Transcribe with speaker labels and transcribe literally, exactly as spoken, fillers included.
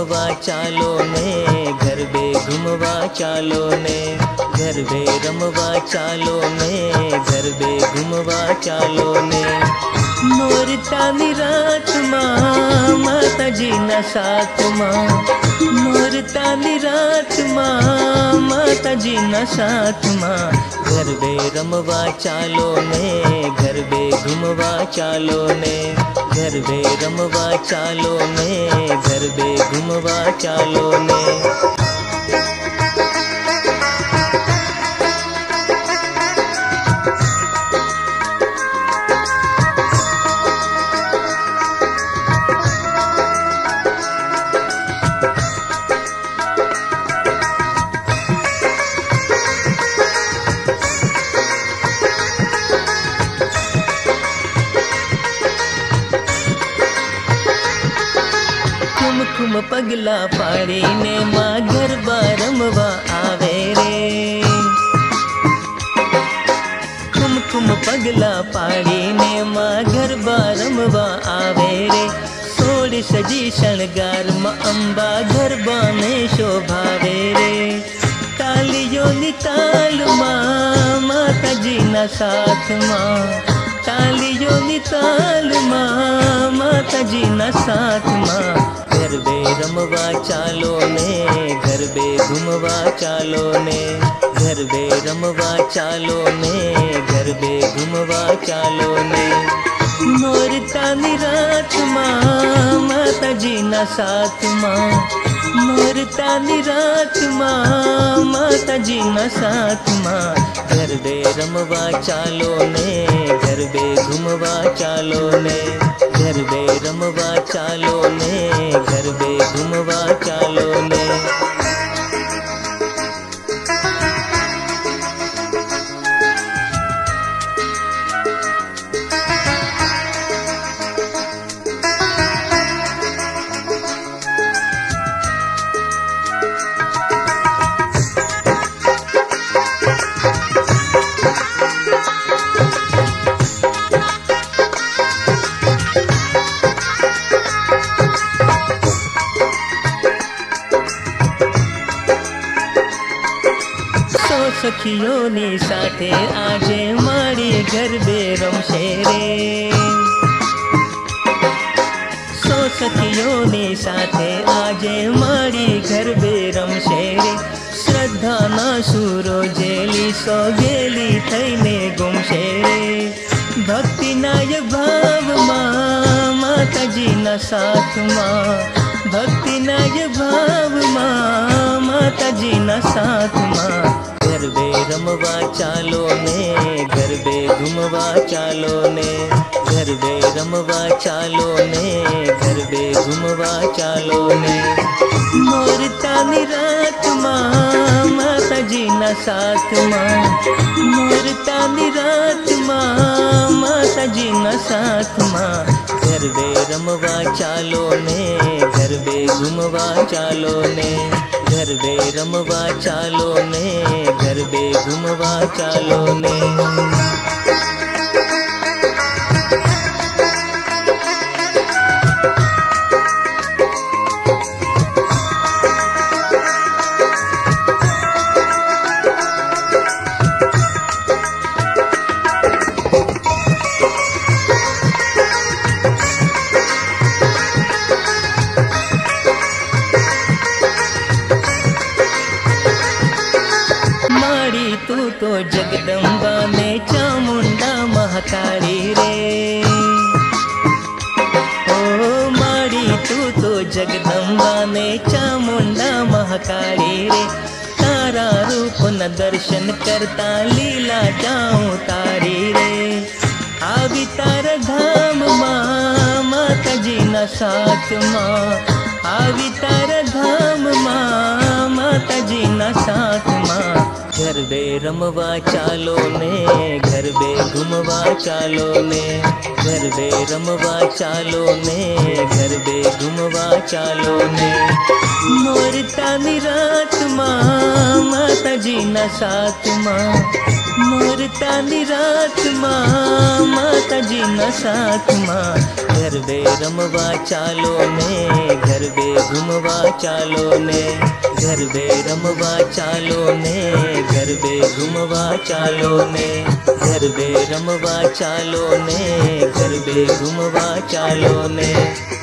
Speaker 1: रमवा चालो ने, गरबे घुमवा चालो ने, गरबे रमवा चालो ने, गरबे घुमवा चालो ने। मोर तानी रात माँ माता जी न साथ माँ, मोर तानी रात माँ माता जी न साथ माँ। गरबे रमवा चालो ने, गरबे घुमवा चालो ने, गरबे रमवा चालो ने, गरबे घुमवा चालो ने। कुम पगला पाड़ी ने माँ गरबा रमवा आवे रे, कुम कुम पगला पाड़ी ने माँ गरबा रमवा आवे रे। सोड़ सजी शणगार माँ अम्बा गरबा में शोभावे रे। तालियों निताल माँ माता जी न साथ माँ, तालियों निताल माँ माता जी न साथ माँ। गरबे रमवा चालो ने, गरबे घुमवा चालो ने, गरबे रमवा चालो ने, गरबे घुमवा चालो ने। मोर तानी रात माँ माता जी न साथ माँ, मोर तानी रात माँ माता जी न साथ माँ। गरबे रमवा चालो ने, गरबे घुमवा चालो ने, गरबे रमवा चालो ने, गरबे घुमवा चालो ने। सखियों ने साथे आजे मारी गरबे रमशे रे, सो सखियों ने साथे आजे मारी गरबे रमशे रे। श्रद्धा ना सूरो जेली सो गेली थईने गुमशे रे। भक्ति नाय भाव माँ माता जी न साथ माँ, भक्ति नाय भाव माँ माता जी न साथ माँ। गरबे रमवा चालो ने, गरबे घुमवा चालो ने, गरबे रमवा चालो ने, गरबे घुमवा चालो ने। मोर तानी रात माँ माता जी न साथ माँ, मोर तानी रात माँ माता जी न साथ माँ। गरबे रमवा चालो ने, गरबे घुमवा चालो ने, गरबे रमवा चालो ने, गरबे घुमवा चालो ने। तू तो जगदम्बा ने चामुंडा महाकाली रे, ओ माड़ी तू तो जगदम्बा ने चामुंडा महाकाली रे। तारा रूप न दर्शन करता लीला जाऊं तारी रे। आवी तारा धाम माँ माता जी न साथ माँ, आवी तारा धाम माँ माता जी न साथ माँ। गरबे रमवा चालो ने, गरबे घुमवा चालो ने, गरबे रमवा चालो ने, गरबे घुमवा चालो ने। मोर तानी रात माँ माता जी न साथ माँ, मोर करता निरात माँ माता जी न साथ माँ। गरबे रमवा चालो ने गरबे घुमवा चालो ने, गरबे रमवा चालो ने गरबे घुमवा चालो ने, गरबे रमवा चालो ने गरबे घुमवा चालो ने।